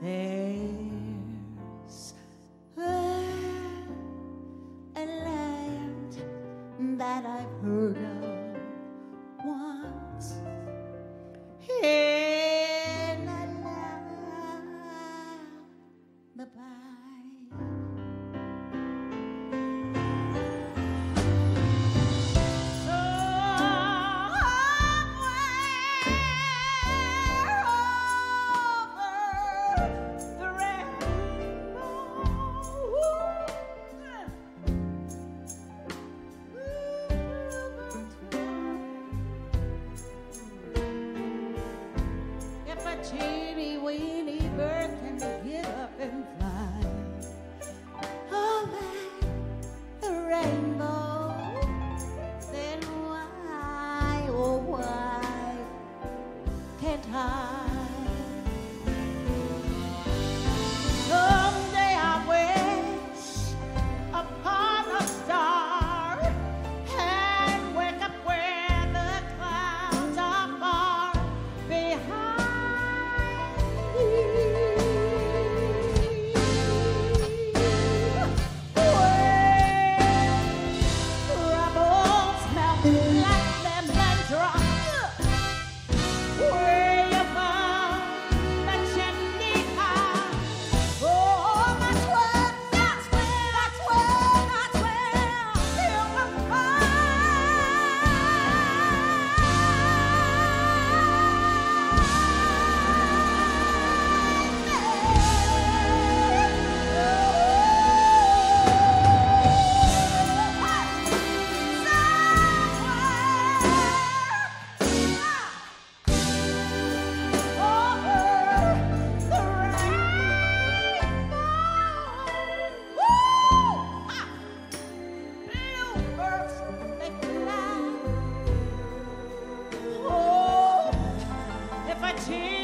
There's a land that I've heard of once in a lullaby. Teeny weeny bird can get up and fly over the rainbow, then why, oh why can't I? Someday I wish upon a star and wake up where the clouds are far behind. Tears